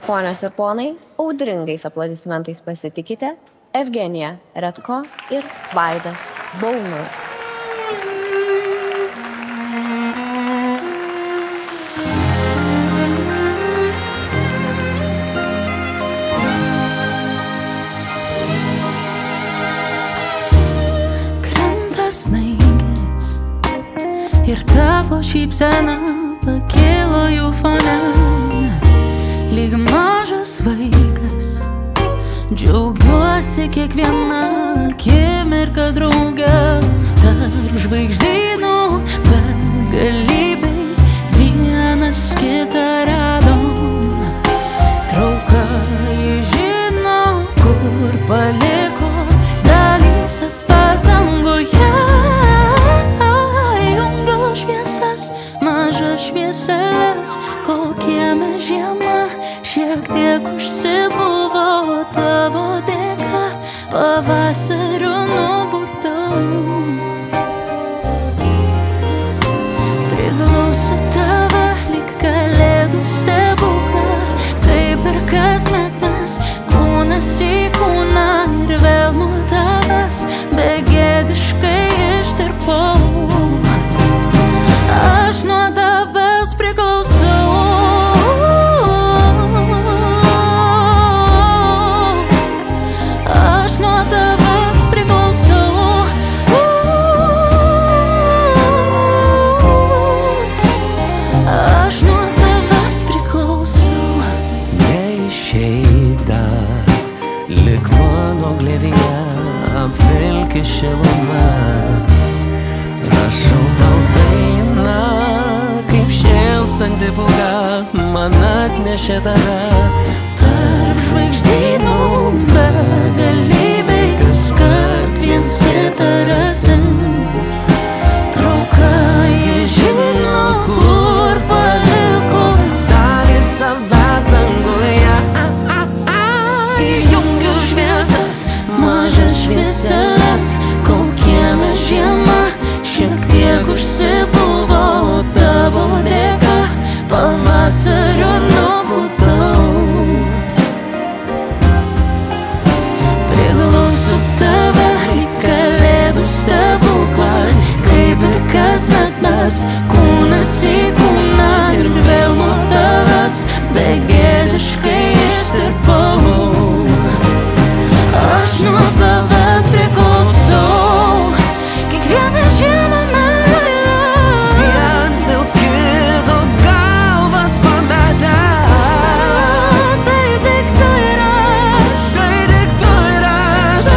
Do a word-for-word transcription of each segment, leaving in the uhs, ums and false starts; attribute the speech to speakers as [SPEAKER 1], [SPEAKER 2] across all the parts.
[SPEAKER 1] Ponios ir ponai, audringais aplodismentais pasitikite Evgenija Redko ir Vaidas Baunur.
[SPEAKER 2] Krenta snaigės ir tavo šypsena pakilo jų fone. Lyg mažas vaikas, džiaugiuosi kiekvieną akimirką drauge. Tarp žvaigždynų begalybei vienas kitą radom. Trauka ji žino, kur paliko dalį savęs danguje. Jungiau šviesas, mažas švieseles, kol kieme žiema šiek tiek užsibuvo. Tavo dėka pavasariu nubudau. Priglausiu tave lyg kalėdų stebuklą, kaip ir kasmet mes kūnas į kūną. Ir vėl nuo tavęs begėdiškai ištirpau. Aš nuo tavęs priklausau. Lik mano glėbyje apvilki šiluma. Rašau tau dainą, kaip šėlstanti pūga man atnešė tave. Tarp žvaigždynų begalybei kaskart viens kitą rasim. Trauka ji žino, kur paliko dalį savęs danguje. Mažas švieseles, kol kieme žiema šiek tiek užsibuvo. Tavo dėka pavasariu nubudau. Priglausiu tave lyg kalėdų stebuklą, kaip ir kasmet mes kūnas į kūną. Ir vėl nuo tavęs begėdiškai ištirpau. Aš nuo tavęs priklausau. Kiekvieną žiemą meilę viens dėl kito galvas pametę. Tai tik tu ir aš. Tai tik tu ir aš.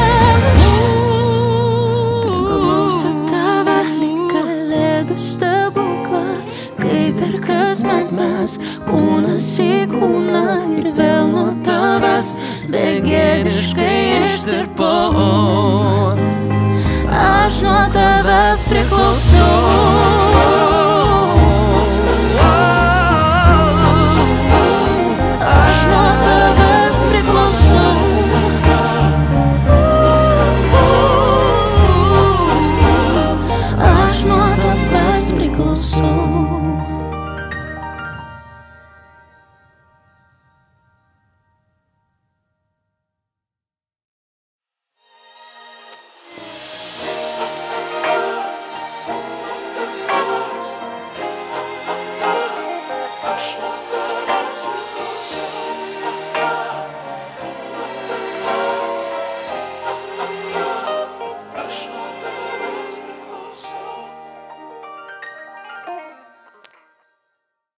[SPEAKER 2] Priglausiu tave lyg kalėdų stebuklą, kaip ir kasmet mes kūnas į kūną. Ir vėl nuo tavęs begėdiškai ištirpau. Aš nuo tavęs priklausau. Aš nuo tavęs priklausau. Aš nuo tavęs priklausau.